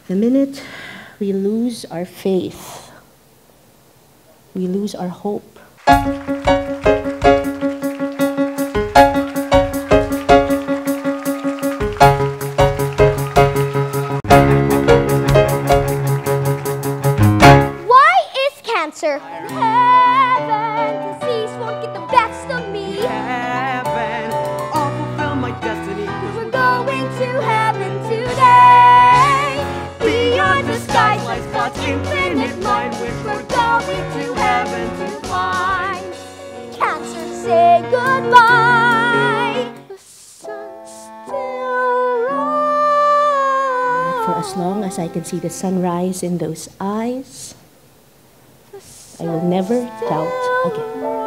The minute we lose our faith, we lose our hope. Why is cancer? Heaven, disease won't get the best of me. Heaven, I'll fulfill my destiny. We're going to heaven today. Beyond the skies lies God's infinite mind, which we're going to heaven to find. Cancer, say goodbye. The sun's still rise. For as long as I can see the sunrise in those eyes, I will never doubt again.